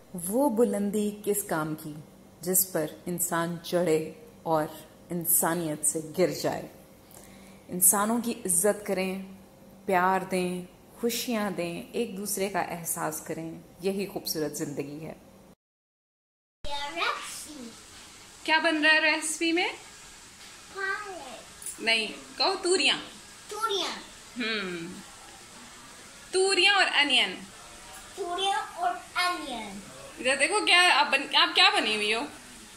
वो बुलंदी किस काम की जिस पर इंसान चढ़े और इंसानियत से गिर जाए। इंसानों की इज्जत करें, प्यार दें, खुशियां दें, एक दूसरे का एहसास करें, यही खूबसूरत जिंदगी है। क्या बन रहा है रेसिपी में? नहीं, कहो तूरियां। तूरियां और अनियन। इधर देखो, क्या आप क्या बनी हुई हो?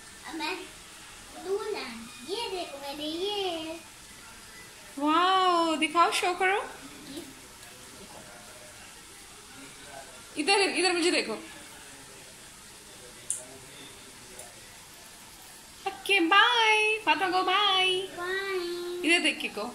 ये देखो, मैंने ये वाओ, दिखाओ, शो करो। इधर इधर मुझे देखो। ओके, बाय फातिमा, को बाय। इधर देख के को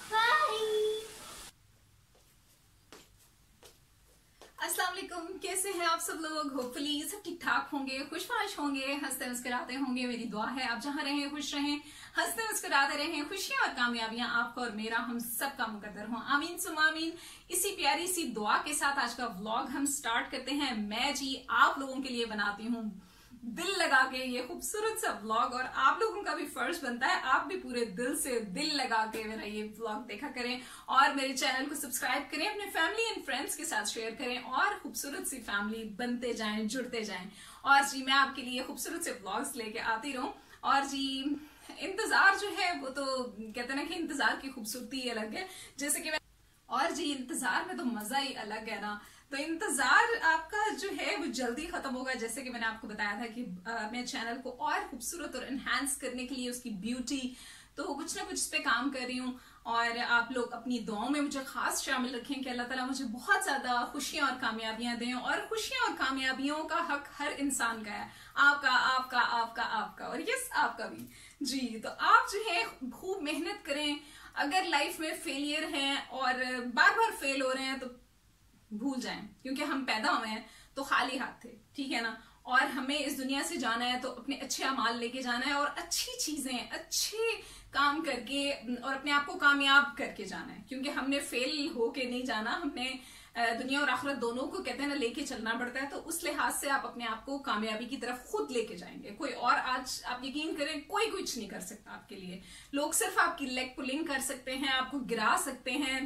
अस्सलाम वालेकुम। कैसे हैं आप सब लोग? होपफुली सब ठीक ठाक होंगे, खुशबाश होंगे, हंसते मुस्कुराते होंगे। मेरी दुआ है आप जहां रहें खुश रहें, हंसते मुस्कुराते रहें। खुशियां और कामयाबियां आपको और मेरा हम सब का मुकद्दर हो, आमीन सुमा आमीन। इसी प्यारी सी दुआ के साथ आज का व्लॉग हम स्टार्ट करते हैं। मैं जी आप लोगों के लिए बनाती हूँ दिल लगा के ये खूबसूरत सा व्लॉग, और आप लोगों का भी फर्ज बनता है आप भी पूरे दिल से दिल लगा के मेरा ये व्लॉग देखा करें और मेरे चैनल को सब्सक्राइब करें, अपने फैमिली एंड फ्रेंड्स के साथ शेयर करें और खूबसूरत सी फैमिली बनते जाएं, जुड़ते जाएं। और जी मैं आपके लिए खूबसूरत से व्लॉग्स लेके आती रहूं। और जी इंतजार जो है वो तो कहते हैं ना कि इंतजार की खूबसूरती अलग है, जैसे कि और जी इंतजार में तो मजा ही अलग है ना। तो इंतजार आपका जो है वो जल्दी खत्म होगा। जैसे कि मैंने आपको बताया था कि मैं चैनल को और खूबसूरत और एनहांस करने के लिए उसकी ब्यूटी तो कुछ ना कुछ इस पे काम कर रही हूँ। और आप लोग अपनी दुआओं में मुझे खास शामिल रखें कि अल्लाह ताला मुझे बहुत ज्यादा खुशियां और कामयाबियां दें। और खुशियां और कामयाबियों का हक हर इंसान का है, आपका आपका आपका आपका और यस आपका भी जी। तो आप जो है खूब मेहनत करें। अगर लाइफ में फेलियर हैं और बार बार फेल हो रहे हैं तो भूल जाएं, क्योंकि हम पैदा हुए हैं तो खाली हाथ थे, ठीक है ना। और हमें इस दुनिया से जाना है तो अपने अच्छे अमाल लेके जाना है और अच्छी चीजें अच्छे काम करके और अपने आप को कामयाब करके जाना है, क्योंकि हमने फेल होके नहीं जाना। हमने दुनिया और आखिरत दोनों को कहते हैं ना लेके चलना पड़ता है। तो उस लिहाज से आप अपने आप को कामयाबी की तरफ खुद लेके जाएंगे। कोई और आज आप यकीन करें कोई कुछ नहीं कर सकता आपके लिए। लोग सिर्फ आपकी लेग पुलिंग कर सकते हैं, आपको गिरा सकते हैं,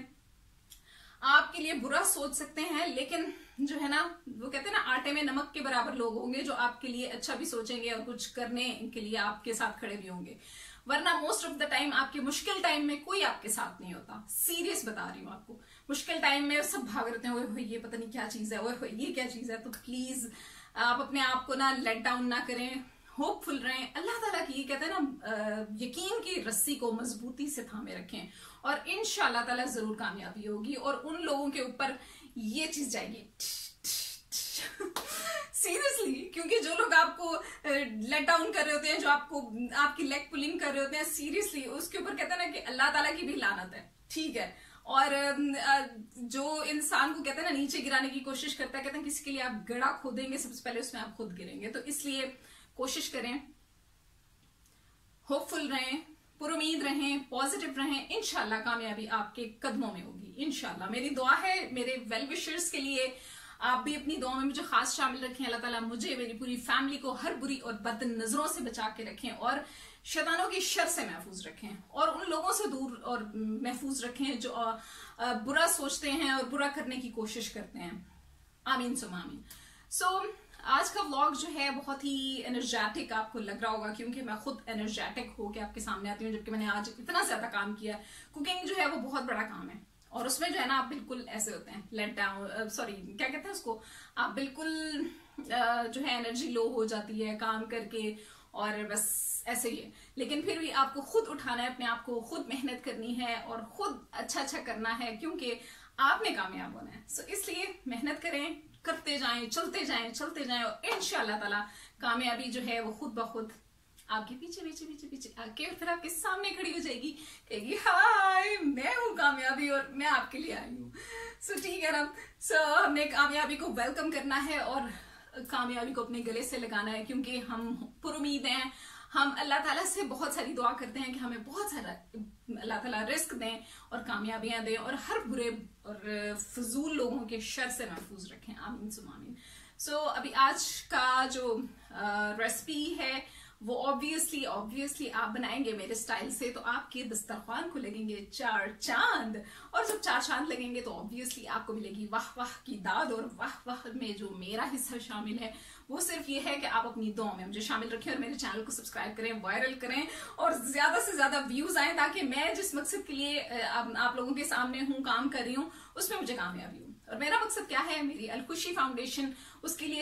आपके लिए बुरा सोच सकते हैं, लेकिन जो है ना वो कहते हैं ना आटे में नमक के बराबर लोग होंगे जो आपके लिए अच्छा भी सोचेंगे और कुछ करने के लिए आपके साथ खड़े भी होंगे। वरना मोस्ट ऑफ द टाइम आपके मुश्किल टाइम में कोई आपके साथ नहीं होता। सीरियस बता रही हूँ आपको। मुश्किल टाइम में सब भाग रहते हैं, ओए ये पता नहीं क्या चीज है, ओए ये क्या चीज है। तो प्लीज आप अपने आप को ना लेट डाउन ना करें, होपफुल रहें। अल्लाह ताला की कहते हैं ना यकीन की रस्सी को मजबूती से थामे रखें और इंशाअल्लाह ताला जरूर कामयाबी होगी। और उन लोगों के ऊपर ये चीज जाएगी सीरियसली, क्योंकि जो लोग आपको लेट डाउन कर रहे होते हैं, जो आपको आपकी लेग पुलिंग कर रहे होते हैं, सीरियसली उसके ऊपर कहते हैं ना कि अल्लाह ताला की भी लानत है, ठीक है। और जो इंसान को कहते हैं ना नीचे गिराने की कोशिश करता है, कहते हैं किसी के लिए आप गड्ढा खोदेंगे सबसे पहले उसमें आप खुद गिरेंगे। तो इसलिए कोशिश करें, होपफुल रहें, पुरुमीद रहें, पॉजिटिव रहें। इंशाल्लाह कामयाबी आपके कदमों में होगी इंशाल्लाह। मेरी दुआ है मेरे वेल विशर्स के लिए, आप भी अपनी दुआ में मुझे खास शामिल रखें। अल्लाह ताला मुझे, मेरी पूरी फैमिली को हर बुरी और बद नजरों से बचा के रखें और शैतानों की शर से महफूज रखें और उन लोगों से दूर और महफूज रखें जो बुरा सोचते हैं और बुरा करने की कोशिश करते हैं। आमीन सुमा आमीन। सो आज का व्लॉग जो है बहुत ही एनर्जेटिक आपको लग रहा होगा, क्योंकि मैं खुद एनर्जेटिक होके आपके सामने आती हूँ, जबकि मैंने आज इतना ज्यादा काम किया है। कुकिंग जो है वो बहुत बड़ा काम है और उसमें जो है ना आप बिल्कुल ऐसे होते हैं लेट डाउन, सॉरी क्या कहते हैं उसको, आप बिल्कुल जो है एनर्जी लो हो जाती है काम करके और बस ऐसे ही है। लेकिन फिर भी आपको खुद उठाना है, अपने आप को खुद मेहनत करनी है और खुद अच्छा अच्छा करना है, क्योंकि आपने कामयाब होना है। सो इसलिए मेहनत करें, करते जाएं, चलते जाएं, चलते जाएं और इंशाअल्लाह ताला कामयाबी जो है वो खुद ब खुद आपके पीछे पीछे पीछे पीछे आके और फिर आपके सामने खड़ी हो जाएगी, कहेगी हाय मैं हूँ कामयाबी और मैं आपके लिए आई हूँ। सो ठीक है ना। सो हमने कामयाबी को वेलकम करना है और कामयाबी को अपने गले से लगाना है, क्योंकि हम पुरुमीद हैं। हम अल्लाह ताला से बहुत सारी दुआ करते हैं कि हमें बहुत सारा अल्लाह ताला रिस्क दें और कामयाबियां दें और हर बुरे और फजूल लोगों के शर से महफूज रखें। आमीन सुमा आमीन। सो अभी आज का जो रेसिपी है वो ऑब्वियसली आप बनाएंगे मेरे स्टाइल से, तो आपके दस्तरखान को लगेंगे 4 चांद। और जब 4 चांद लगेंगे तो ऑब्वियसली आपको मिलेगी वाह वाह की दाद। और वाह वाह में जो मेरा हिस्सा शामिल है वो सिर्फ ये है कि आप अपनी दुआ में मुझे शामिल रखें और मेरे चैनल को सब्सक्राइब करें, वायरल करें और ज्यादा से ज्यादा व्यूज आए, ताकि मैं जिस मकसद के लिए आप लोगों के सामने हूँ, काम कर रही हूँ, उसमें मुझे कामयाबी हूँ। और मेरा मकसद क्या है, मेरी अलखुशी फाउंडेशन, उसके लिए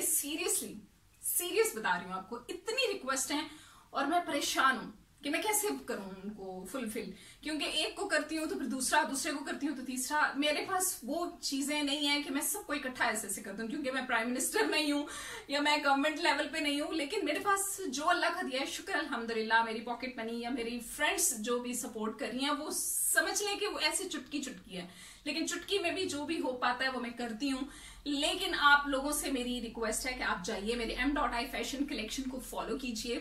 सीरियस बता रही हूँ आपको। इतनी रिक्वेस्ट है और मैं परेशान हूं कि मैं कैसे करूं उनको फुलफिल, क्योंकि एक को करती हूँ तो फिर दूसरे को करती हूँ तो तीसरा। मेरे पास वो चीजें नहीं है कि मैं सबको इकट्ठा ऐसे कर दूं, क्योंकि मैं प्राइम मिनिस्टर नहीं हूँ या मैं गवर्नमेंट लेवल पे नहीं हूँ। लेकिन मेरे पास जो अल्लाह का दिया है, शुक्र अल्हम्दुलिल्लाह, मेरी पॉकेट मनी या मेरी फ्रेंड्स जो भी सपोर्ट कर रही हैं वो समझ लें कि वो ऐसे चुटकी है, लेकिन चुटकी में भी जो भी हो पाता है वो मैं करती हूँ। लेकिन आप लोगों से मेरी रिक्वेस्ट है कि आप जाइए मेरे m.i फैशन कलेक्शन को फॉलो कीजिए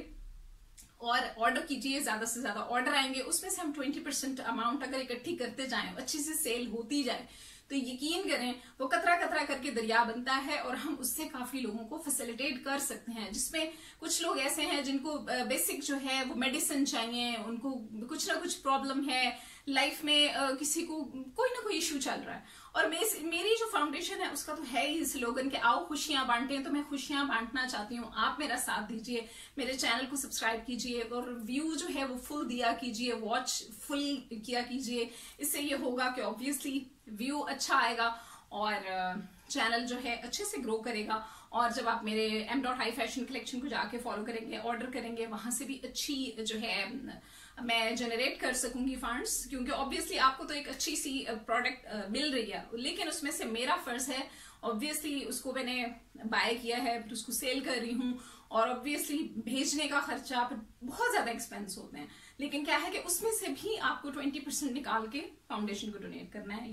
और ऑर्डर कीजिए। ज्यादा से ज्यादा ऑर्डर आएंगे, उसमें से हम 20% अमाउंट अगर इकट्ठी करते जाएं, अच्छी से सेल होती जाए, तो यकीन करें वो कतरा कतरा करके दरिया बनता है और हम उससे काफी लोगों को फैसिलिटेट कर सकते हैं। जिसमें कुछ लोग ऐसे हैं जिनको बेसिक जो है वो मेडिसिन चाहिए, उनको कुछ ना कुछ प्रॉब्लम है लाइफ में, किसी को कोई ना कोई इश्यू चल रहा है। और मेरी जो फाउंडेशन है उसका तो है ही स्लोगन कि आओ खुशियां बांटें, तो मैं खुशियां बांटना चाहती हूँ। आप मेरा साथ दीजिए, मेरे चैनल को सब्सक्राइब कीजिए और व्यू जो है वो फुल दिया कीजिए, वॉच फुल किया कीजिए। इससे ये होगा कि ऑब्वियसली व्यू अच्छा आएगा और चैनल जो है अच्छे से ग्रो करेगा। और जब आप मेरे m.i फैशन कलेक्शन को जाके फॉलो करेंगे, ऑर्डर करेंगे, वहां से भी अच्छी जो है मैं जनरेट कर सकूंगी फंड्स, क्योंकि ऑब्वियसली आपको तो एक अच्छी सी प्रोडक्ट मिल रही है, लेकिन उसमें से मेरा फर्ज है, ऑब्वियसली उसको मैंने बाय किया है, फिर उसको सेल कर रही हूँ और ऑब्वियसली भेजने का खर्चा, फिर बहुत ज्यादा एक्सपेंस होते हैं। लेकिन क्या है कि उसमें से भी आपको 20% निकाल के फाउंडेशन को डोनेट करना है।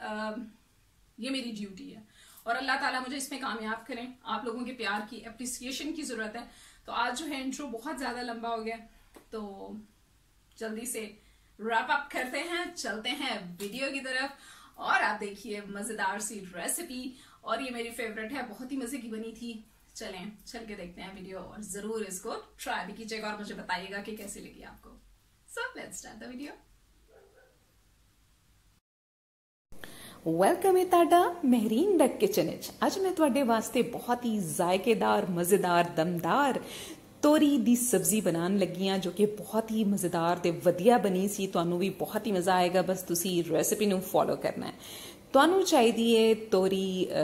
ये मेरी ड्यूटी है और अल्लाह ताला मुझे इसमें कामयाब करें। आप लोगों के प्यार की अप्रिसिएशन की जरूरत है। तो आज जो है इंट्रो बहुत ज्यादा लंबा हो गया, तो जल्दी से रैप अप करते हैं, चलते हैं वीडियो की तरफ और आप देखिए मजेदार सी रेसिपी। और ये मेरी फेवरेट है, बहुत ही मजे की बनी थी। चल के देखते हैं वीडियो और जरूर इसको ट्राई भी कीजिएगा और मुझे बताइएगा कि कैसी लगी आपको। So let's start the video. Welcome है ताड़ा महरीन डक किचन। अज मैं तुहाडे वास्ते बहुत ही जायकेदार, मजेदार, दमदार तोरी दी सब्जी बनान लगी हाँ, जो कि बहुत ही मजेदार ते वधिया बनी सी। तुहानू भी बहुत ही मजा आएगा, बस तुसी रेसिपी नू फॉलो करना है। तुहानू चाहिदी है तोरी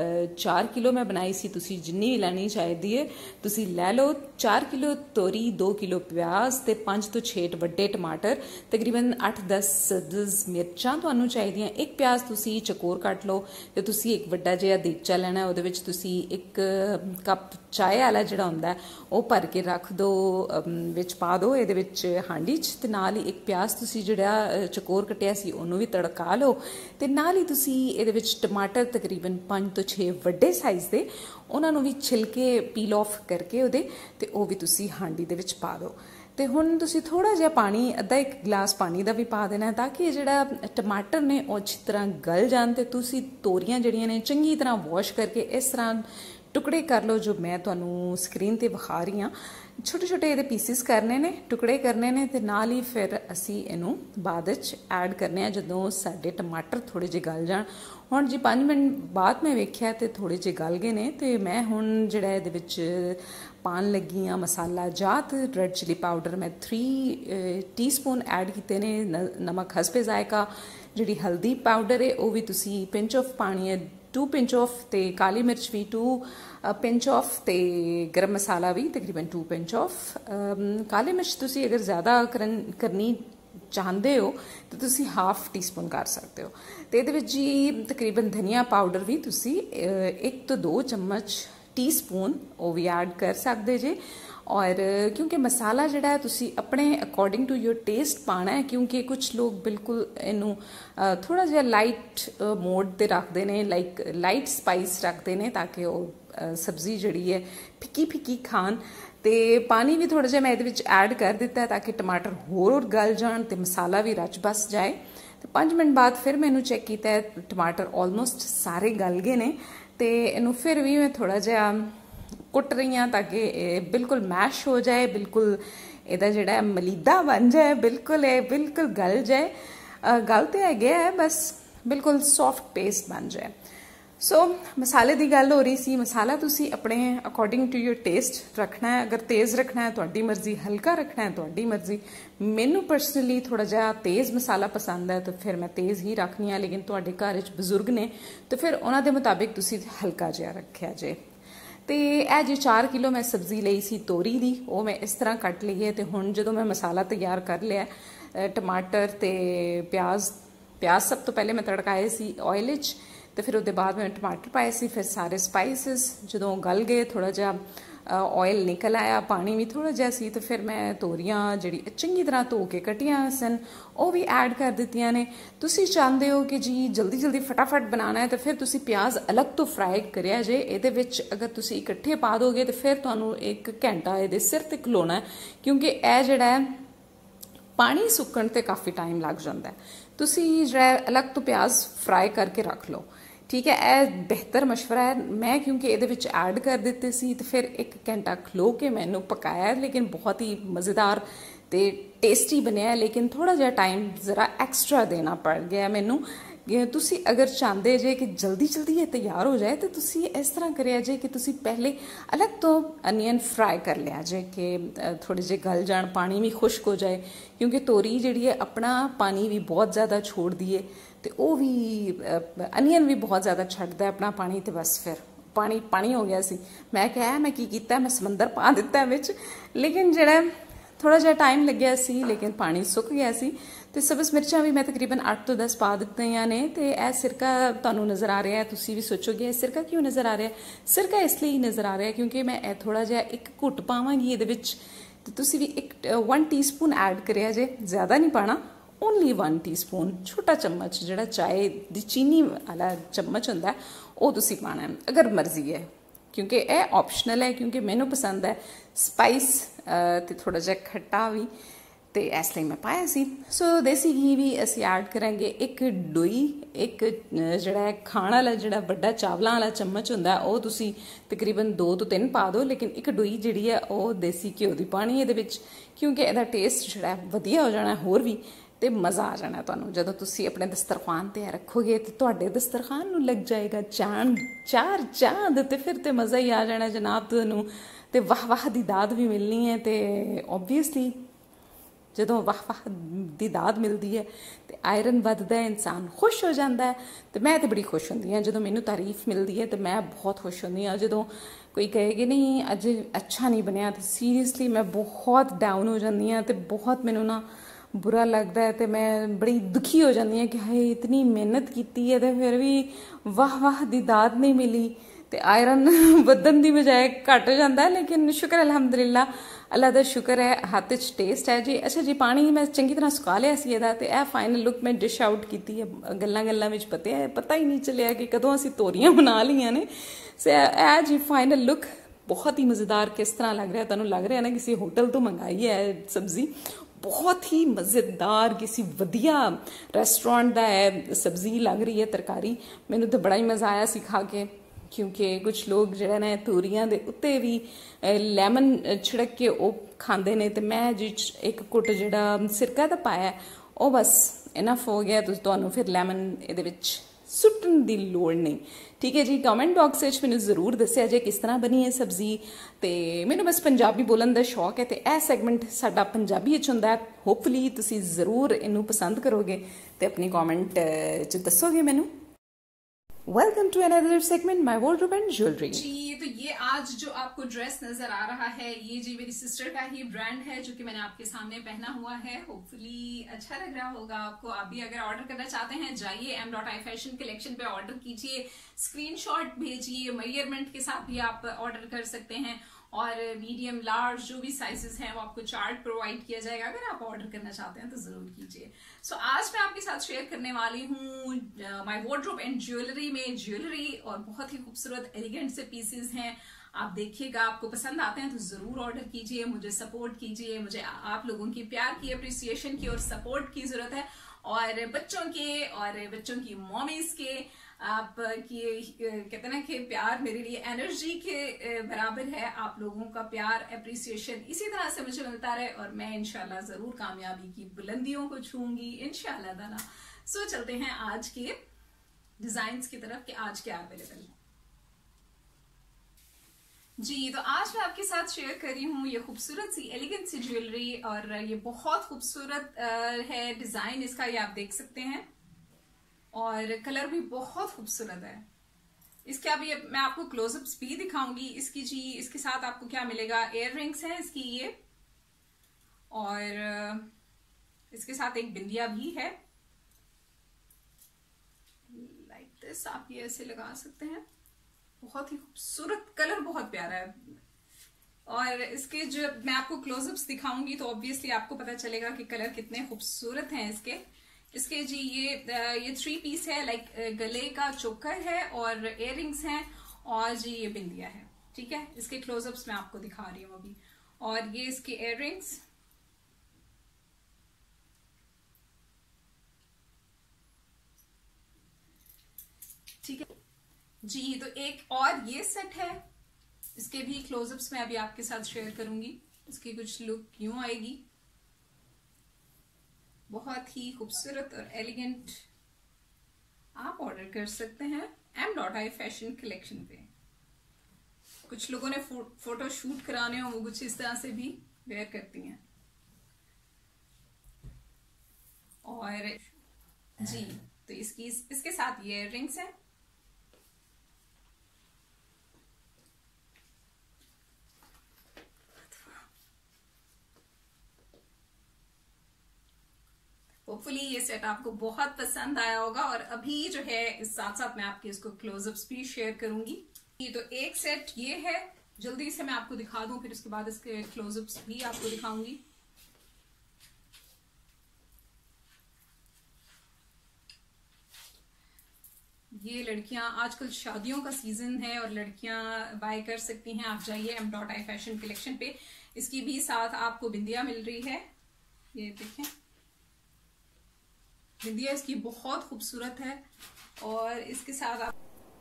4 किलो मैं बनाई सी, तुसी जिन्नी भी लैनी चाहिदी है तुसी लै लो। 4 किलो तोरी, 2 किलो प्याज ते 5 तो 6 वड्डे टमाटर, तकरीबन 8-10 सब्ज़ मिर्चां तुहानू चाहिदियां। एक प्याज तुसी चकोर कट लो ते तुसी एक वड्डा जिहा देगचा लैना है, उहदे विच तुसी 1 कप चाय वाला जिहड़ा हुंदा है ओह भर के रख दो, विच पा दो इहदे विच हांडी च। ते नाल ही एक प्याज तुसी जिहड़ा चकोर कटिया सी ओनू भी तड़का लो ते नाल ही तुसी ਇਹਦੇ ਵਿੱਚ टमाटर तकरीबन 5 ਤੋਂ 6 ਵੱਡੇ ਸਾਈਜ਼ ਦੇ, ਉਹਨਾਂ ਨੂੰ ਵੀ ਛਿਲਕੇ ਪੀਲ ਆਫ ਕਰਕੇ ਉਹਦੇ ਤੇ ਉਹ ਵੀ ਤੁਸੀਂ ਹਾਂਡੀ ਦੇ ਵਿੱਚ ਪਾ ਦਿਓ। ਤੇ ਹੁਣ ਤੁਸੀਂ ਥੋੜਾ ਜਿਹਾ ਪਾਣੀ, ਅੱਧਾ 1 ਗਲਾਸ ਪਾਣੀ ਦਾ ਵੀ ਪਾ ਦੇਣਾ ਤਾਂ ਕਿ ਜਿਹੜਾ ਟਮਾਟਰ ਨੇ ਉਹ ਅੱਛੀ ਤਰ੍ਹਾਂ ਗਲ ਜਾਣ। ਤੇ ਤੁਸੀਂ ਤੋਰੀਆਂ ਜਿਹੜੀਆਂ ਨੇ ਚੰਗੀ ਤਰ੍ਹਾਂ ਵਾਸ਼ ਕਰਕੇ ਇਸ ਤਰ੍ਹਾਂ टुकड़े कर लो, जो मैं तुहानू स्क्रीन ते विखा रही हाँ। छोटे छोटे ये पीसिस करने ने, टुकड़े करने ने ते नाल ही फिर असी इनू बाद ऐड करने हैं जदों साडे टमाटर थोड़े जे गल जाण। हुण जी 5 मिनट बाद मैं वेख्या ते थोड़े जे गल गए ने ते मैं हुण जिहड़ा इहदे विच पान लगी हाँ मसाला जात। रेड चिली पाउडर मैं 3 टीस्पून ऐड किते ने, नमक हसबे जायका। जिहड़ी हल्दी पाउडर है वह भी तुसी पिंच ऑफ पानी है, 2 पिंच ऑफ ते काली मिर्च भी 2 पिंच ऑफ ते गरम मसाला भी तकरीबन 2 पिंच ऑफ। काली मिर्च तुसी अगर ज़्यादा करनी चाहते हो तो तुसी हाफ टीस्पून कर सकते हो। तो ये जी तकरीबन धनिया पाउडर भी तुसी 1 तो 2 चम्मच टीस्पून वो भी ऐड कर सकते जे। और क्योंकि मसाला जिहड़ा है तुसी अपने अकॉर्डिंग टू योर टेस्ट पाना है, क्योंकि कुछ लोग बिल्कुल इनू थोड़ा जिहा लाइट मोड ते रखते हैं, लाइक लाइट स्पाइस रखते हैं ताकि वो सब्जी जिहड़ी है फिक्की फिक्की खान। तो पानी भी थोड़ा जिहा मैं इहदे विच ऐड कर दिता है ताकि टमाटर होर गल जाण ते मसाला भी रच बस जाए। तो 5 मिनट बाद फिर मैनू चेक किया, टमाटर ऑलमोस्ट सारे गल गए ने। तो इनू फिर भी मैं थोड़ा जिहा ਕੁੱਟ ਰਹੀ ਹਾਂ ਤਾਂ ਕਿ ਇਹ ਬਿਲਕੁਲ ਮੈਸ਼ ਹੋ ਜਾਏ, ਬਿਲਕੁਲ ਇਹਦਾ ਜਿਹੜਾ ਮਲੀਦਾ ਬਣ ਜਾਏ, ਬਿਲਕੁਲ ਇਹ ਬਿਲਕੁਲ ਗਲ ਜਾਏ। ਗਲ ਤੇ ਹੈਗਾ ਹੈ, ਬਸ ਬਿਲਕੁਲ ਸੌਫਟ ਪੇਸਟ ਬਣ ਜਾਏ। ਸੋ ਮਸਾਲੇ ਦੀ ਗੱਲ ਹੋ ਰਹੀ ਸੀ। ਮਸਾਲਾ ਤੁਸੀਂ ਆਪਣੇ ਅਕੋਰਡਿੰਗ ਟੂ ਯੂਰ ਟੇਸਟ ਰੱਖਣਾ ਹੈ। ਅਗਰ ਤੇਜ਼ ਰੱਖਣਾ ਹੈ ਤੁਹਾਡੀ ਮਰਜ਼ੀ, ਹਲਕਾ ਰੱਖਣਾ ਹੈ ਤੁਹਾਡੀ ਮਰਜ਼ੀ। ਮੈਨੂੰ ਪਰਸਨਲੀ ਥੋੜਾ ਜਿਹਾ ਤੇਜ਼ ਮਸਾਲਾ ਪਸੰਦ ਹੈ ਤਾਂ ਫਿਰ ਮੈਂ ਤੇਜ਼ ਹੀ ਰੱਖਣੀ ਆ, ਲੇਕਿਨ ਤੁਹਾਡੇ ਘਰ ਵਿੱਚ ਬਜ਼ੁਰਗ ਨੇ ਤਾਂ ਫਿਰ ਉਹਨਾਂ ਦੇ ਮੁਤਾਬਿਕ ਤੁਸੀਂ ਹਲਕਾ ਜਿਹਾ ਰੱਖਿਆ ਜੇ। ਤੇ ਇਹ ਜੀ 4 ਕਿਲੋ ਮੈਂ ਸਬਜ਼ੀ ਲਈ ਸੀ ਤੋਰੀ ਦੀ, ਉਹ ਮੈਂ ਇਸ ਤਰ੍ਹਾਂ ਕੱਟ ਲਈ ਹੈ। ਤੇ ਹੁਣ ਜਦੋਂ ਮੈਂ ਮਸਾਲਾ ਤਿਆਰ ਕਰ ਲਿਆ, ਟਮਾਟਰ ਤੇ ਪਿਆਜ਼ ਸਭ ਤੋਂ ਪਹਿਲੇ ਮੈਂ ਤੜਕਾਏ ਸੀ ਆਇਲ ਵਿੱਚ, ਤੇ ਫਿਰ ਉਹਦੇ ਬਾਅਦ ਮੈਂ ਟਮਾਟਰ ਪਾਏ ਸੀ, ਫਿਰ ਸਾਰੇ ਸਪਾਈਸਿਸ ਜਦੋਂ ਗਲ ਗਏ, ਥੋੜਾ ਜਿਹਾ ਆਇਲ ਨਿਕਲ ਆਇਆ, ਪਾਣੀ ਵੀ ਥੋੜਾ ਜਿਹਾ ਸੀ, ਤੇ ਫਿਰ ਮੈਂ ਤੋਰੀਆਂ ਜਿਹੜੀ ਚੰਗੀ ਤਰ੍ਹਾਂ ਧੋ ਕੇ ਕੱਟੀਆਂ ਸਨ ਉਹ ਵੀ ਐਡ ਕਰ ਦਿੱਤੀਆਂ ਨੇ। ਤੁਸੀਂ ਚਾਹੁੰਦੇ ਹੋ ਕਿ ਜੀ ਜਲਦੀ ਜਲਦੀ ਫਟਾਫਟ ਬਣਾਉਣਾ ਹੈ ਤਾਂ ਫਿਰ ਤੁਸੀਂ ਪਿਆਜ਼ ਅਲੱਗ ਤੋਂ ਫਰਾਈ ਕਰਿਆ ਜੇ। ਇਹਦੇ ਵਿੱਚ ਅਗਰ ਤੁਸੀਂ ਇਕੱਠੇ ਪਾ ਦੋਗੇ ਤਾਂ ਫਿਰ ਤੁਹਾਨੂੰ 1 ਘੰਟਾ ਇਹਦੇ ਸਿਰ ਤੇ ਖਲੋਣਾ, ਕਿਉਂਕਿ ਇਹ ਜਿਹੜਾ ਹੈ ਪਾਣੀ ਸੁੱਕਣ ਤੇ ਕਾਫੀ ਟਾਈਮ ਲੱਗ ਜਾਂਦਾ ਹੈ। ਤੁਸੀਂ ਜਿਹੜਾ ਅਲੱਗ ਤੋਂ ਪਿਆਜ਼ ਫਰਾਈ ਕਰਕੇ ਰੱਖ ਲਓ, ਠੀਕ ਹੈ। ਇਹ ਬਿਹਤਰ ਮਸ਼ਵਰਾ ਹੈ। ਮੈਂ ਕਿਉਂਕਿ ਇਹਦੇ ਵਿੱਚ ਐਡ ਕਰ ਦਿੱਤੇ ਸੀ ਤੇ ਫਿਰ 1 ਘੰਟਾ ਖਲੋ ਕੇ ਮੈਨੂੰ ਪਕਾਇਆ, ਲੇਕਿਨ ਬਹੁਤ ਹੀ ਮਜ਼ੇਦਾਰ ਤੇ ਟੇਸਟੀ ਬਣਿਆ। ਲੇਕਿਨ ਥੋੜਾ ਜਿਹਾ ਟਾਈਮ ਜ਼ਰਾ ਐਕਸਟਰਾ ਦੇਣਾ ਪੜ ਗਿਆ ਮੈਨੂੰ। ਤੁਸੀਂ ਅਗਰ ਚਾਹੁੰਦੇ ਜੇ ਕਿ ਜਲਦੀ ਜਲਦੀ ਇਹ ਤਿਆਰ ਹੋ ਜਾਏ ਤਾਂ ਤੁਸੀਂ ਇਸ ਤਰ੍ਹਾਂ ਕਰਿਆ ਜੇ ਕਿ ਤੁਸੀਂ ਪਹਿਲੇ ਅਲੱਗ ਤੋਂ ਅਨੀਅਨ ਫਰਾਈ ਕਰ ਲਿਆ ਜੇ ਕਿ ਥੋੜੇ ਜਿਹੇ ਗਲ ਜਾਣ, ਪਾਣੀ ਵੀ ਖੁਸ਼ਕ ਹੋ ਜਾਏ, ਕਿਉਂਕਿ ਤੋਰੀ ਜਿਹੜੀ ਹੈ ਆਪਣਾ ਪਾਣੀ ਵੀ ਬਹੁਤ ਜ਼ਿਆਦਾ ਛੋੜਦੀ ਹੈ ਤੇ ਉਹ ਵੀ ਅਨੀਅਨ ਵੀ ਬਹੁਤ ਜ਼ਿਆਦਾ ਛੱਡਦਾ ਆਪਣਾ ਪਾਣੀ। ਤੇ ਬਸ ਫਿਰ ਪਾਣੀ ਹੋ ਗਿਆ ਸੀ। ਮੈਂ ਕਿਹਾ ਮੈਂ ਕੀ ਕੀਤਾ, ਮੈਂ ਸਮੁੰਦਰ ਪਾ ਦਿੱਤਾ ਵਿੱਚ, ਲੇਕਿਨ ਜਿਹੜਾ ਥੋੜਾ ਜਿਹਾ ਟਾਈਮ ਲੱਗਿਆ ਸੀ, ਲੇਕਿਨ ਪਾਣੀ ਸੁੱਕ ਗਿਆ ਸੀ। ਤੇ ਸਬਜ਼ ਮਿਰਚਾਂ ਵੀ ਮੈਂ ਤਕਰੀਬਨ 8 ਤੋਂ 10 ਪਾ ਦਿੱਤੀਆਂ ਨੇ। ਤੇ ਇਹ ਸਿਰਕਾ ਤੁਹਾਨੂੰ ਨਜ਼ਰ ਆ ਰਿਹਾ ਹੈ, ਤੁਸੀਂ ਵੀ ਸੋਚੋਗੇ ਇਹ ਸਿਰਕਾ ਕਿਉਂ ਨਜ਼ਰ ਆ ਰਿਹਾ? ਸਿਰਕਾ ਇਸ ਲਈ ਨਜ਼ਰ ਆ ਰਿਹਾ ਕਿਉਂਕਿ ਮੈਂ ਇਹ ਥੋੜਾ ਜਿਹਾ 1 ਘੁੱਟ ਪਾਵਾਂਗੀ ਇਹਦੇ ਵਿੱਚ, ਤੇ ਤੁਸੀਂ ਵੀ 1 ਟੀਸਪੂਨ ਐਡ ਕਰਿਆ ਜੇ, ਜ਼ਿਆਦਾ ਨਹੀਂ ਪਾਣਾ, ਓਨਲੀ 1 ਟੀਸਪੂਨ, ਛੋਟਾ ਚਮਚ ਜਿਹੜਾ ਚਾਏ ਦੀ ਚੀਨੀ ਵਾਲਾ ਚਮਚ ਹੁੰਦਾ ਉਹ ਤੁਸੀਂ ਪਾਣਾ ਅਗਰ ਮਰਜ਼ੀ ਹੈ, ਕਿਉਂਕਿ ਇਹ ਆਪਸ਼ਨਲ ਹੈ। ਕਿਉਂਕਿ ਮੈਨੂੰ ਪਸੰਦ ਹੈ ਸਪਾਈਸ ਤੇ ਥੋੜਾ ਜਿਹਾ ਖੱਟਾ ਵੀ, ਤੇ ਇਸ ਲਈ ਮੈਂ ਪਾਇਆ ਸੀ। ਸੋ ਦੇਸੀ ਘੀ ਵੀ ਅਸੀਂ ਐਡ ਕਰਾਂਗੇ। 1 ਡੋਈ, ਇੱਕ ਜਿਹੜਾ ਖਾਣ ਵਾਲਾ ਜਿਹੜਾ ਵੱਡਾ ਚਾਵਲਾਂ ਵਾਲਾ ਚਮਚ ਹੁੰਦਾ ਉਹ ਤੁਸੀਂ ਤਕਰੀਬਨ 2 ਤੋਂ 3 ਪਾ ਦਿਓ, ਲੇਕਿਨ 1 ਡੋਈ ਜਿਹੜੀ ਹੈ ਉਹ ਦੇਸੀ ਘਿਓ ਦੀ ਪਾਣੀ ਇਹਦੇ ਵਿੱਚ, ਕਿਉਂਕਿ ਇਹਦਾ ਟੇਸਟ ਜਿਹੜਾ ਵਧੀਆ ਹੋ ਜਾਣਾ ਹੋਰ ਵੀ, ਤੇ ਮਜ਼ਾ ਆ ਜਾਣਾ ਤੁਹਾਨੂੰ। ਜਦੋਂ ਤੁਸੀਂ ਆਪਣੇ ਦਸਤਰਖਾਨ ਤੇ ਰੱਖੋਗੇ ਤੇ ਤੁਹਾਡੇ ਦਸਤਰਖਾਨ ਨੂੰ ਲੱਗ ਜਾਏਗਾ ਚਾਰ ਚਾਂਦ, ਤੇ ਫਿਰ ਤੇ ਮਜ਼ਾ ਹੀ ਆ ਜਾਣਾ ਜਨਾਬ ਤੁਹਾਨੂੰ, ਤੇ ਵਾਹ ਵਾਹ ਦੀ ਦਾਦ ਵੀ ਮਿਲਣੀ ਹੈ। ਤੇ ਓਬਵੀਅਸਲੀ ਜਦੋਂ ਵਾਹ ਵਾਹ ਦੀ ਦਾਦ ਮਿਲਦੀ ਹੈ ਤੇ ਆਇਰਨ ਵੱਧਦਾ ਹੈ, ਇਨਸਾਨ ਖੁਸ਼ ਹੋ ਜਾਂਦਾ ਹੈ। ਤੇ ਮੈਂ ਤੇ ਬੜੀ ਖੁਸ਼ ਹੁੰਦੀ ਹਾਂ ਜਦੋਂ ਮੈਨੂੰ ਤਾਰੀਫ ਮਿਲਦੀ ਹੈ, ਤੇ ਮੈਂ ਬਹੁਤ ਖੁਸ਼ ਹੁੰਦੀ ਹਾਂ। ਜਦੋਂ ਕੋਈ ਕਹੇ ਕਿ ਨਹੀਂ ਅੱਜ ਅੱਛਾ ਨਹੀਂ ਬਣਿਆ ਤੇ ਸੀਰੀਅਸਲੀ ਮੈਂ ਬਹੁਤ ਡਾਊਨ ਹੋ ਜਾਂਦੀ ਹਾਂ, ਤੇ ਬਹੁਤ ਮੈਨੂੰ ਨਾ ਬੁਰਾ ਲੱਗਦਾ ਹੈ, ਤੇ ਮੈਂ ਬੜੀ ਦੁਖੀ ਹੋ ਜਾਂਦੀ ਹਾਂ ਕਿ ਹਾਏ ਇਤਨੀ ਮਿਹਨਤ ਕੀਤੀ ਹੈ ਤੇ ਫਿਰ ਵੀ ਵਾਹ ਵਾਹ ਦੀ ਦਾਦ ਨਹੀਂ ਮਿਲੀ, ਤੇ ਆਇਰਨ ਵਧਣ ਦੀ ਬਜਾਏ ਘਟ ਜਾਂਦਾ। ਲੇਕਿਨ ਸ਼ੁਕਰ ਅਲਹਮਦੁਲਿਲਾ, ਅੱਲਾ ਦਾ ਸ਼ੁਕਰ ਹੈ, ਹੱਥ 'ਚ ਟੇਸਟ ਹੈ ਜੀ। ਅੱਛਾ ਜੀ, ਪਾਣੀ ਮੈਂ ਚੰਗੀ ਤਰ੍ਹਾਂ ਸੁਕਾ ਲਿਆ ਸੀ ਇਹਦਾ, ਤੇ ਇਹ ਫਾਈਨਲ ਲੁੱਕ ਮੈਂ ਡਿਸ਼ ਆਊਟ ਕੀਤੀ ਹੈ। ਗੱਲਾਂ ਵਿੱਚ ਪਤਾ ਹੀ ਨਹੀਂ ਚੱਲਿਆ ਕਿ ਕਦੋਂ ਅਸੀਂ ਤੋਰੀਆਂ ਬਣਾ ਲਈਆਂ ਨੇ। ਸੋ ਇਹ ਜੀ ਫਾਈਨਲ ਲੁੱਕ ਬਹੁਤ ਹੀ ਮਜ਼ੇਦਾਰ ਕਿਸ ਤਰ੍ਹਾਂ ਲੱਗ ਰਿਹਾ ਤੁਹਾਨੂੰ? ਲੱਗ ਰਿਹਾ ਨਾ ਕਿਸੇ ਹੋਟਲ ਤੋਂ ਮੰਗਾਈ ਹੈ ਸਬਜ਼ੀ। ਬਹੁਤ ਹੀ ਮਜ਼ੇਦਾਰ ਕਿਸੇ ਵਧੀਆ ਰੈਸਟੋਰੈਂਟ ਦਾ ਹੈ ਸਬਜ਼ੀ ਲੱਗ ਰਹੀ ਹੈ, ਤਰਕਾਰੀ। ਮੈਨੂੰ ਤਾਂ ਬੜਾ ਹੀ ਮਜ਼ਾ ਆਇਆ ਸੀ ਖਾ ਕੇ, ਕਿਉਂਕਿ ਕੁਝ ਲੋਕ ਜਿਹੜਾ ਨੇ ਤੋਰੀਆਂ ਦੇ ਉੱਤੇ ਵੀ ਲੈਮਨ ਛਿੜਕ ਕੇ ਉਹ ਖਾਂਦੇ ਨੇ, ਤੇ ਮੈਂ ਜੀ 1 ਘੁੱਟ ਜਿਹੜਾ ਸਿਰਕਾ ਦਾ ਪਾਇਆ ਉਹ ਬਸ ਇਨਫ ਹੋ ਗਿਆ। ਤੁਹਾਨੂੰ ਫਿਰ ਲੈਮਨ ਇਹਦੇ ਵਿੱਚ ਸੁੱਟਣ ਦੀ ਲੋੜ ਨਹੀਂ, ਠੀਕ ਹੈ ਜੀ। ਕਮੈਂਟ ਬਾਕਸ ਵਿੱਚ ਮੈਨੂੰ ਜ਼ਰੂਰ ਦੱਸਿਆ ਜੇ ਕਿਸ ਤਰ੍ਹਾਂ ਬਣੀ ਹੈ ਸਬਜ਼ੀ। ਤੇ ਮੈਨੂੰ ਬਸ ਪੰਜਾਬੀ ਬੋਲਣ ਦਾ ਸ਼ੌਕ ਹੈ, ਤੇ ਇਹ ਸੈਗਮੈਂਟ ਸਾਡਾ ਪੰਜਾਬੀ ਵਿੱਚ ਹੁੰਦਾ ਹੈ। ਹੋਪਫੁਲੀ ਤੁਸੀਂ ਜ਼ਰੂਰ ਇਹਨੂੰ ਪਸੰਦ ਕਰੋਗੇ ਤੇ ਆਪਣੀ ਕਮੈਂਟ 'ਚ ਦੱਸੋਗੇ ਮੈਨੂੰ। Welcome to another segment my wardrobe and jewellery. जी, तो ये आज जो आपको ड्रेस नजर आ रहा है ये जी मेरी सिस्टर का ही ब्रांड है, जो कि मैंने आपके सामने पहना हुआ है। होपफुली अच्छा लग रहा होगा आपको। आप भी अगर ऑर्डर करना चाहते हैं जाइए m.i फैशन कलेक्शन पे ऑर्डर कीजिए, स्क्रीनशॉट भेजिए, मेजरमेंट के साथ भी आप ऑर्डर कर सकते हैं, और मीडियम लार्ज जो भी साइजेस हैं वो आपको चार्ट प्रोवाइड किया जाएगा। अगर आप ऑर्डर करना चाहते हैं तो जरूर कीजिए। सो आज मैं आपके साथ शेयर करने वाली हूँ माय वार्डरोब एंड ज्वेलरी में ज्वेलरी, और बहुत ही खूबसूरत एलिगेंट से पीसेस हैं। आप देखिएगा, आपको पसंद आते हैं तो जरूर ऑर्डर कीजिए, मुझे सपोर्ट कीजिए। मुझे आप लोगों की प्यार की, अप्रिसिएशन की और सपोर्ट की जरूरत है, और बच्चों के और बच्चों की मॉमीज के आप की कहते ना कि प्यार मेरे लिए एनर्जी के बराबर है। आप लोगों का प्यार, एप्रिसिएशन इसी तरह से मुझे मिलता रहे और मैं इंशाल्लाह जरूर कामयाबी की बुलंदियों को छूंगी इंशाल्लाह ताला। सो चलते हैं आज के डिजाइन्स की तरफ कि आज क्या अवेलेबल है। जी, तो आज मैं आपके साथ शेयर कर रही हूँ ये खूबसूरत सी एलिगेंट सी ज्वेलरी और ये बहुत खूबसूरत है डिजाइन इसका, ये आप देख सकते हैं और कलर भी बहुत खूबसूरत है इसके। अभी मैं आपको क्लोजअप्स भी दिखाऊंगी इसकी। जी, इसके साथ आपको क्या मिलेगा, इयर रिंग्स है इसकी ये और इसके साथ एक बिंदिया भी है लाइक दिस, आप ये ऐसे लगा सकते हैं। बहुत ही खूबसूरत कलर, बहुत प्यारा है और इसके जो मैं आपको क्लोजअप्स दिखाऊंगी तो ऑब्वियसली आपको पता चलेगा कि कलर कितने खूबसूरत हैं इसके। जी, ये 3 पीस है, लाइक गले का चोकर है और इयररिंग्स हैं और जी ये बिंदिया है। ठीक है, इसके क्लोजअप्स मैं आपको दिखा रही हूँ अभी। और ये इसके इयररिंग्स, ठीक है जी। तो एक और ये सेट है, इसके भी क्लोजअप्स मैं अभी आपके साथ शेयर करूंगी। इसकी कुछ लुक यूं आएगी, बहुत ही खूबसूरत और एलिगेंट। आप ऑर्डर कर सकते हैं m.i फैशन कलेक्शन पे। कुछ लोगों ने फोटो शूट कराने हो, वो कुछ इस तरह से भी वेयर करती हैं। और जी, तो इसके साथ ये इयररिंग्स है। होपफुली ये सेट आपको बहुत पसंद आया होगा और अभी जो है इस साथ साथ मैं आपके इसको क्लोजअप्स भी शेयर करूंगी। तो एक सेट ये है, जल्दी से मैं आपको दिखा दूं, फिर उसके बाद इसके क्लोजअप्स भी आपको दिखाऊंगी। ये लड़कियां, आजकल शादियों का सीजन है और लड़कियां बाय कर सकती हैं। आप जाइए m.i फैशन कलेक्शन पे। इसकी भी साथ आपको बिंदिया मिल रही है, ये देखें बिंदिया इसकी बहुत खूबसूरत है और इसके साथ आप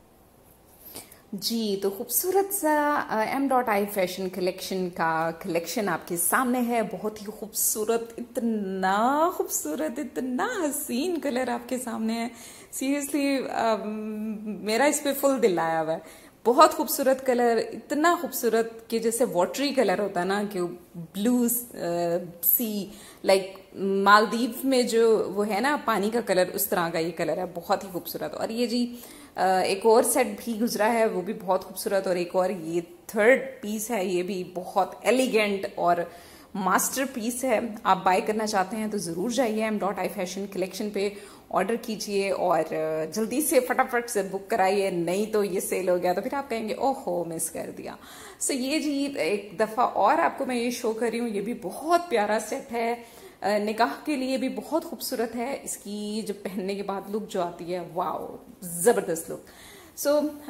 जी, तो खूबसूरत सा m.i फैशन कलेक्शन का कलेक्शन आपके सामने है। बहुत ही खूबसूरत, इतना खूबसूरत, इतना हसीन कलर आपके सामने है। सीरियसली मेरा इस पे फुल दिल आया हुआ है। बहुत खूबसूरत कलर, इतना खूबसूरत कि जैसे वाटरी कलर होता है ना, कि ब्लू सी, लाइक मालदीव में जो वो है ना पानी का कलर, उस तरह का ये कलर है। बहुत ही खूबसूरत। और ये जी एक और सेट भी गुजरा है, वो भी बहुत खूबसूरत। और एक और ये 3rd पीस है, ये भी बहुत एलिगेंट और मास्टर पीस है। आप बाय करना चाहते हैं तो ज़रूर जाइए m.i फैशन कलेक्शन पे, ऑर्डर कीजिए और जल्दी से फटाफट से बुक कराइए, नहीं तो ये सेल हो गया तो फिर आप कहेंगे ओहो मिस कर दिया। सो ये जी एक दफ़ा और आपको मैं ये शो कर रही हूँ। ये भी बहुत प्यारा सेट है, निकाह के लिए भी बहुत खूबसूरत है। इसकी जो पहनने के बाद लुक जो आती है, वाओ, ज़बरदस्त लुक। सो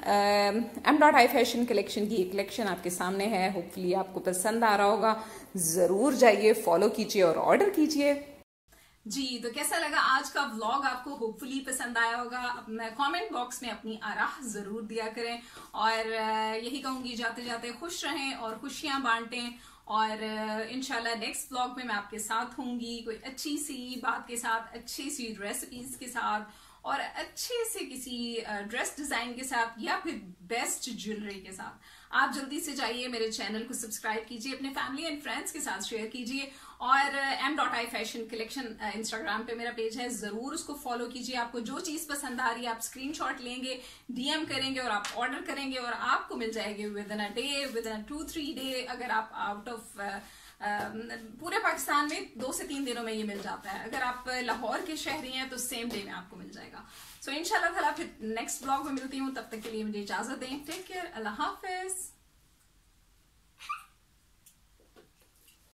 m.i फैशन कलेक्शन की ये कलेक्शन आपके सामने है। होपफुली आपको पसंद आ रहा होगा, ज़रूर जाइए, फॉलो कीजिए और ऑर्डर कीजिए। जी, तो कैसा लगा आज का व्लॉग? आपको होपफुली पसंद आया होगा। अपना कमेंट बॉक्स में अपनी आराह जरूर दिया करें और यही कहूंगी, जाते जाते खुश रहें और खुशियां बांटें। और इंशाल्लाह नेक्स्ट व्लॉग में मैं आपके साथ होंगी, कोई अच्छी सी बात के साथ, अच्छी सी रेसिपीज के साथ और अच्छे से किसी ड्रेस डिजाइन के साथ या फिर बेस्ट ज्वेलरी के साथ। आप जल्दी से जाइए, मेरे चैनल को सब्सक्राइब कीजिए, अपने फैमिली एंड फ्रेंड्स के साथ शेयर कीजिए और m.i फैशन कलेक्शन इंस्टाग्राम पे मेरा पेज है, जरूर उसको फॉलो कीजिए। आपको जो चीज पसंद आ रही है आप स्क्रीनशॉट लेंगे, DM करेंगे और आप ऑर्डर करेंगे और आपको मिल जाएगी within a day, within 2-3 day. अगर आप आउट ऑफ पूरे पाकिस्तान में 2 से 3 दिनों में ये मिल जाता है। अगर आप लाहौर के शहरी हैं तो सेम डे में आपको मिल जाएगा। सो इंशाल्लाह ताला फिर नेक्स्ट ब्लॉग में मिलती हूँ, तब तक के लिए मुझे इजाजत दें। टेक केयर, अल्लाह हाफिज।